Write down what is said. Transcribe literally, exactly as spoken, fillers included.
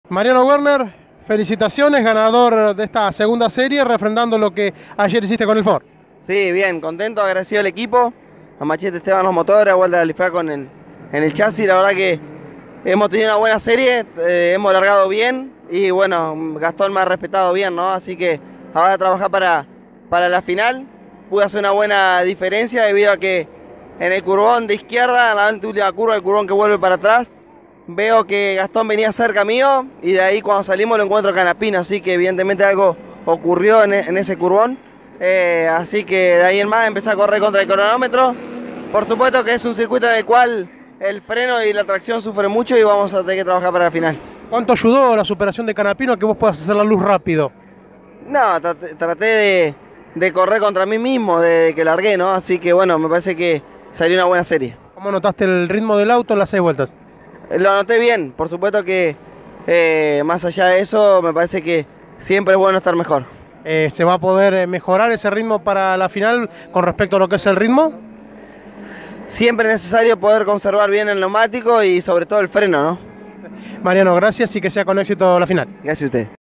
Mariano Werner, felicitaciones, ganador de esta segunda serie, refrendando lo que ayer hiciste con el Ford. Sí, bien, contento, agradecido al equipo, a Machete Esteban los motores, a Walter Alifá con el, en el chasis. La verdad que hemos tenido una buena serie, eh, hemos largado bien y bueno, Gastón me ha respetado bien, ¿no? Así que ahora a trabajar para, para la final. Pude hacer una buena diferencia debido a que en el curbón de izquierda, en la última curva, el curbón que vuelve para atrás, veo que Gastón venía cerca mío y de ahí cuando salimos lo encuentro Canapino, así que evidentemente algo ocurrió en, en ese curbón. Eh, así que de ahí en más empecé a correr contra el cronómetro. Por supuesto que es un circuito en el cual el freno y la tracción sufren mucho y vamos a tener que trabajar para la final. ¿Cuánto ayudó la superación de Canapino a que vos puedas hacer la luz rápido? No, traté, traté de, de correr contra mí mismo desde que largué, ¿no? Así que bueno, me parece que salió una buena serie. ¿Cómo notaste el ritmo del auto en las seis vueltas? Lo noté bien, por supuesto que eh, más allá de eso me parece que siempre es bueno estar mejor. Eh, ¿Se va a poder mejorar ese ritmo para la final con respecto a lo que es el ritmo? Siempre es necesario poder conservar bien el neumático y sobre todo el freno, ¿no? Mariano, gracias y que sea con éxito la final. Gracias a usted.